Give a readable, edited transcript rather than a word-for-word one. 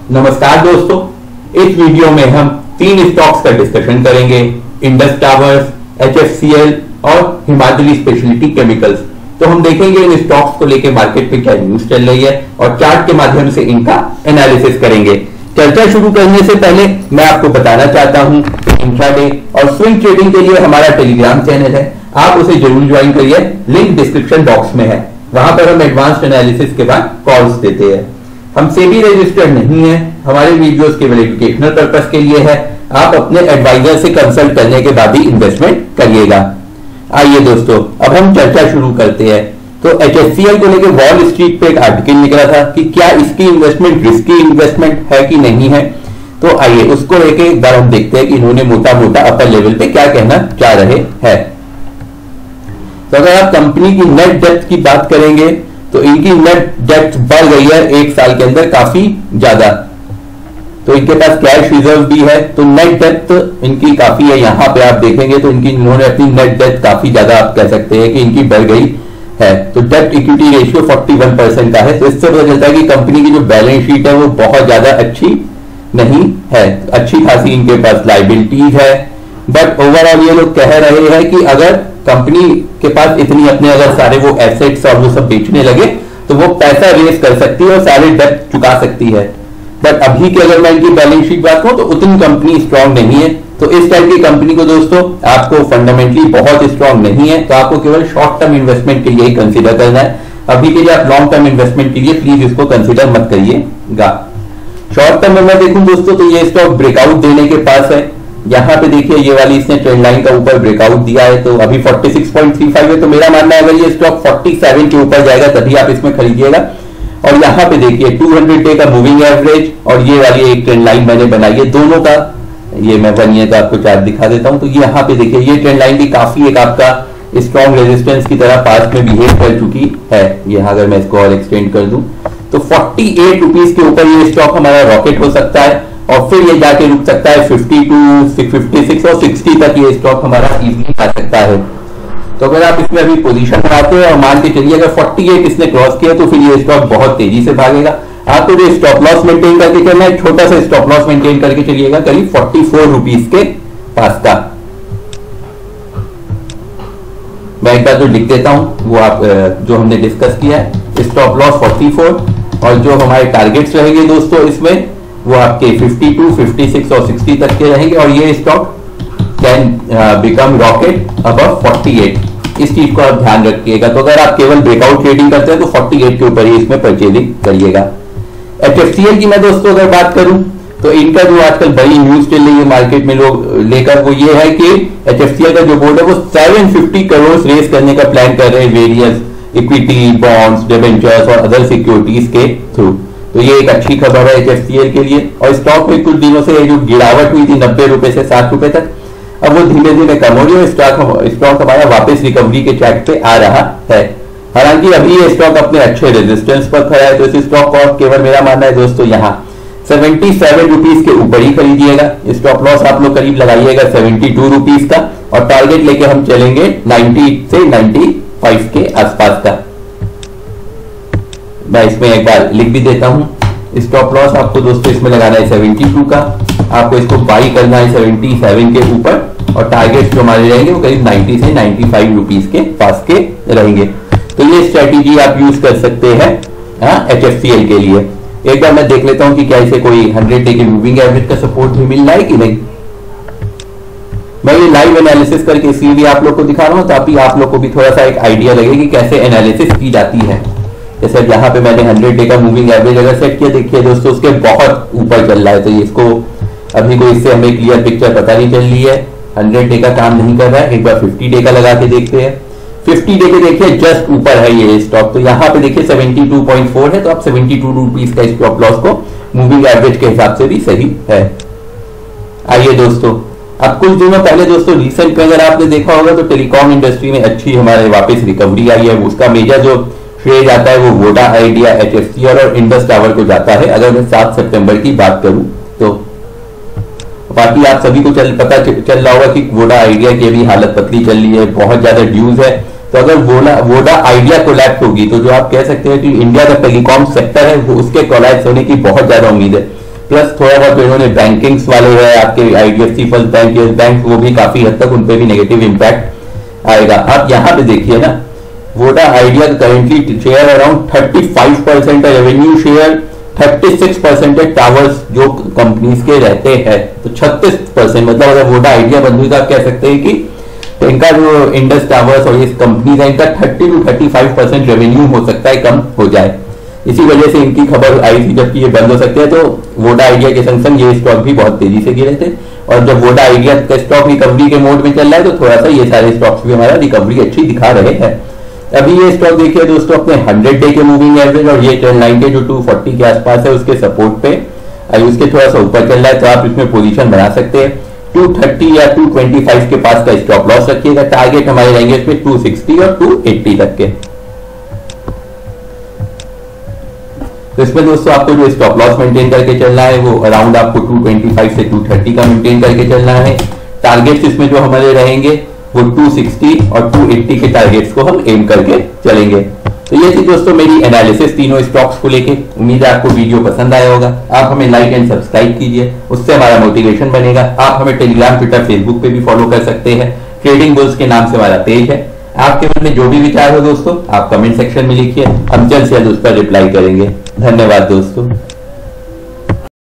नमस्कार दोस्तों, इस वीडियो में हम तीन स्टॉक्स का डिस्कशन करेंगे। इंडस टावर्स, HFCL और हिमाद्री स्पेशलिटी केमिकल्स। तो हम देखेंगे इन स्टॉक्स को लेकर मार्केट में क्या न्यूज चल रही है और चार्ट के माध्यम से इनका एनालिसिस करेंगे। चर्चा शुरू करने से पहले मैं आपको बताना चाहता हूं कि इंट्राडे और स्विंग ट्रेडिंग के लिए हमारा टेलीग्राम चैनल है, आप उसे जरूर ज्वाइन करिए। लिंक डिस्क्रिप्शन बॉक्स में है। वहां पर हम एडवांस्ड एनालिसिस के बाद कॉल्स देते हैं। हम सेबी रजिस्टर्ड नहीं है, हमारे वीडियोस केवल एजुकेशनल पर्पस के लिए है। आप अपने एडवाइजर से कंसल्ट करने के बाद ही इन्वेस्टमेंट करिएगा। आइए दोस्तों, अब हम चर्चा शुरू करते हैं। तो HFCL को लेकर वॉल स्ट्रीट पे एक आर्टिकल निकला था कि क्या इसकी इन्वेस्टमेंट रिस्की इन्वेस्टमेंट है कि नहीं है। तो आइए उसको लेके एक बार हम देखते हैं कि इन्होंने मोटा मोटा अपर लेवल पे क्या कहना चाह रहे हैं। तो अगर आप कंपनी की नेट डेप्थ की बात करेंगे तो इनकी नेट डेप्थ बढ़ गई है एक साल के अंदर काफी ज्यादा। तो इनके पास कैश रिजर्व भी है, तो नेट डेप्थ इनकी काफी है। यहां पे आप देखेंगे तो इन्होंने अपनी नेट डेप्थ काफी ज्यादा, आप कह सकते हैं कि इनकी बढ़ गई है। तो डेप्ट इक्विटी रेशियो 41% का है। तो इससे पता चलता है कि कंपनी की जो बैलेंस शीट है वो बहुत ज्यादा अच्छी नहीं है। अच्छी खासी इनके पास लायबिलिटीज है, बट ओवरऑल ये लोग कह रहे हैं कि अगर कंपनी के पास इतनी अपने अगर सारे वो एसेट्स और वो सब बेचने लगे तो वो पैसा रेज कर सकती है और सारे डेट चुका सकती है। बट अभी की अगर मैं इनकी बैलेंस शीट बात करूं तो उतनी कंपनी स्ट्रांग नहीं है। तो इस टाइप की कंपनी को दोस्तों आपको फंडामेंटली बहुत स्ट्रांग नहीं है, तो आपको केवल शॉर्ट टर्म इन्वेस्टमेंट के लिए ही कंसीडर करना है। अभी के लिए आप लॉन्ग टर्म इन्वेस्टमेंट के लिए प्लीज इसको कंसीडर मत करिएगा। शॉर्ट टर्म में मैं देखूं दोस्तों तो ये स्टॉक ब्रेकआउट देने के पास है। यहां पे देखिए ये वाली इसने ट्रेंड लाइन का ऊपर ब्रेकआउट दिया है, तो अभी 46.35 है। तो मेरा मानना है अगर ये स्टॉक 47 के ऊपर जाएगा तभी आप इसमें खरीदिएगा। और यहां पे देखिए 200 डे का मूविंग एवरेज और ये वाली एक ट्रेंड लाइन मैंने बनाई है दोनों का। ये मैं 1 ईयर का आपको चार्ट दिखा देता हूं। तो यहाँ पे देखिए ये ट्रेंड लाइन भी काफी एक आपका स्ट्रॉन्ग रेजिस्टेंस की तरह पास में बिहेव कर चुकी है। यहाँ अगर मैं इसको और एक्सटेंड कर दूं तो 48 रुपीज के ऊपर ये स्टॉक हमारा रॉकेट हो सकता है और फिर ये जाके रुक सकता है 52, 56 और 60 तक ये स्टॉक हमारा इजीली आ सकता है। तो अगर आप इसमें अभी पोजीशन बनाते हैं और मान के चलिए अगर 48 इसने क्रॉस किया तो फिर ये स्टॉक बहुत तेजी से भागेगा। आपको जो स्टॉप लॉस मेंटेन करके चलना है, छोटा सा स्टॉप लॉस मेंटेन करके चलिएगा करीब 44 रुपीज के पास का। मैं एक बार जो लिख देता हूं वो आप जो हमने डिस्कस किया है, स्टॉप लॉस 44 और जो हमारे टारगेट्स रहेंगे दोस्तों इसमें वो आपके 52, 56 और 60 तक के रहेंगे। और ये stock can become rocket above 48। इस चीज को आप ध्यान रखिएगा। तो अगर आप केवल ब्रेकआउट ट्रेडिंग करते हैं तो 48 के ऊपर ही इसमें परचेजिंग करिएगा। HFCL की मैं दोस्तों अगर बात करूं तो इनका जो आजकल बड़ी न्यूज चल रही है मार्केट में लोग लेकर, वो ये है कि HFCL का जो बोर्ड है वो 750 करोड़ रेज करने का प्लान कर रहे हैं वेरियस इक्विटी, बॉन्ड्स, डिबेंचर्स और अदर सिक्योरिटीज के थ्रू। तो ये एक अच्छी खबर है HFCL के लिए। और स्टॉक में कुछ दिनों से जो गिरावट हुई थी 90 रुपए से 60 रुपए तक, अब वो धीमे धीमे कम हो रही है। स्टॉक हमारा वापस रिकवरी के ट्रैक पे आ रहा है। हालांकि अभी ये स्टॉक अपने अच्छे रेजिस्टेंस पर खड़ा है। तो इस स्टॉक को केवल मेरा मानना है दोस्तों यहाँ 77 रुपीज के ऊपर ही खरीदिएगा। स्टॉप लॉस आप लोग करीब लगाइएगा 72 रुपीज का और टारगेट लेके हम चलेंगे 90 से 95 के आसपास का। मैं इसमें एक बार लिख भी देता हूं। स्टॉप लॉस आपको दोस्तों इसमें लगाना है 72 का, आपको इसको बाई करना है 77 के ऊपर और टारगेट जो हमारे रहेंगे वो करीब 90 से 95 रुपीज के पास के रहेंगे। तो ये स्ट्रेटेजी आप यूज कर सकते हैं HFCL के लिए। एक बार मैं देख लेता हूं कि क्या इसे कोई 100 डे के मूविंग एवरेज का सपोर्ट भी मिल रहा है कि नहीं। मैं ये लाइव एनालिसिस करके इसलिए आप लोग को दिखा रहा हूं ताकि आप लोग को भी थोड़ा सा एक आइडिया लगे कि कैसे एनालिसिस की जाती है। जैसे यहाँ पे मैंने 100 डे का मूविंग एवरेज अगर सेट किया, देखिए दोस्तों उसके बहुत ऊपर चल रहा है। तो इसको अभी कोई इससे हमें क्लियर पिक्चर पता नहीं चल रही है। 100 डे का काम नहीं कर रहा है। एक बार 50 डे का लगा के देखते हैं। 50 डे के देखिए जस्ट ऊपर है ये स्टॉक। तो यहाँ पे देखिए 72.4 है। तो आप 72 रुपीज का स्टॉप लॉस को मूविंग एवरेज के हिसाब से भी सही है। आइए दोस्तों, अब कुछ दिनों पहले दोस्तों रिसेंट में अगर आपने देखा होगा तो टेलीकॉम इंडस्ट्री में अच्छी हमारे वापस रिकवरी आई है। उसका मेजर जो श्रेय जाता है वो वोडा आइडिया, HFCL और इंडस टावर को जाता है। अगर मैं 7 सितंबर की बात करूं तो बाकी आप सभी को पता चल रहा होगा कि वोडा आइडिया की भी हालत पतली चल रही है, बहुत ज्यादा ड्यूज है। तो अगर वोडा आइडिया कोलैप्स होगी तो जो आप कह सकते हैं कि इंडिया का टेलीकॉम सेक्टर है वो उसके कोलैप्स होने की बहुत ज्यादा उम्मीद है। प्लस थोड़ा बहुत इन्होंने बैंकिंग्स वाले है आपके IDFC First Bank, Yes Bank, वो भी काफी हद तक उनपे भी नेगेटिव इंपैक्ट आएगा। आप यहाँ पे देखिए ना, Voda Idea currently share around 35% है, रेवेन्यू शेयर 36% है, टावर्स जो कंपनीज के रहते हैं तो 36%, मतलब अगर वोडा आइडिया बंद हुई तो आप कह सकते हैं कि इनका जो इंडस टावर्स और ये कंपनीज है इनका 30 to 35% रेवेन्यू हो सकता है कम हो जाए। इसी वजह से इनकी खबर आई थी जबकि ये बंद हो सकते हैं, तो वोडा आइडिया के संग संग ये स्टॉक भी बहुत तेजी से गिरे थे, और जब वोडा आइडिया का स्टॉक रिकवरी के मोड में चल रहा है तो थोड़ा सा ये सारे स्टॉक्स भी हमारा रिकवरी अच्छी दिखा रहे हैं। अभी ये स्टॉक देखिए दोस्तों अपने 100 डे के मूविंग एवरेज और ये ट्रेंड लाइन के जो 240 के आसपास है उसके सपोर्ट पे, अभी उसके थोड़ा सा ऊपर चल रहा है तो आप इसमें पोजीशन बना सकते हैं। 230 या 225 के पास का स्टॉप लॉस रखिएगा, टारगेट हमारे रहेंगे इसमें 260 और 280 तक के। तो इसमें दोस्तों आपको जो स्टॉप लॉस मेंटेन करके चलना है वो अराउंड आपको 225 से 230 का मेंटेन करके चलना है। टारगेट्स इसमें जो हमारे रहेंगे वो 260 और 280 के टारगेट्स को हम एम करके चलेंगे। तो ये थी दोस्तों मेरी एनालिसिस तीनों स्टॉक्स को लेके। उम्मीद है आपको वीडियो पसंद आया होगा। आप हमें लाइक एंड सब्सक्राइब कीजिए, उससे हमारा मोटिवेशन बनेगा। आप हमें टेलीग्राम, ट्विटर, फेसबुक पे भी फॉलो कर सकते हैं। ट्रेडिंग बुल्स के नाम से हमारा पेज है। आपके मन में जो भी विचार हो दोस्तों आप कमेंट सेक्शन में लिखिए, हम जल्द से जल्द उस पर रिप्लाई करेंगे। धन्यवाद दोस्तों।